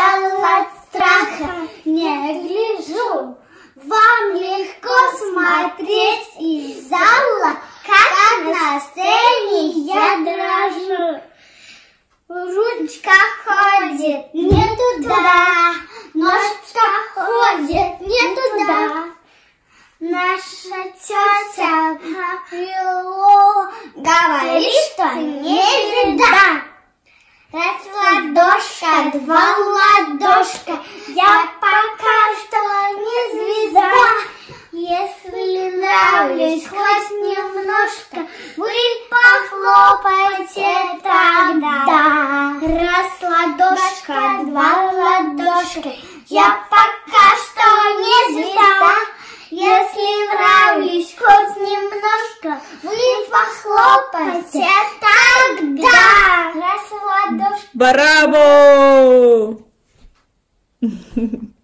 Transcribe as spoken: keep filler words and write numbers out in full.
устала от страха, не гляжу. Вам легко смотреть из зала, как на сцене я дрожу. Ручка ходит не туда, ножка ходит не туда. Наша тетя Крыло говорит, что не беда. Раз ладошка, два ладошка, я пока что не звезда. Если нравлюсь хоть немножко, вы похлопайте тогда. Раз ладошка, два ладошка, я пока что не звезда. Если нравлюсь хоть немножко, вы похлопайте тогда. Раз ладошка. Браво!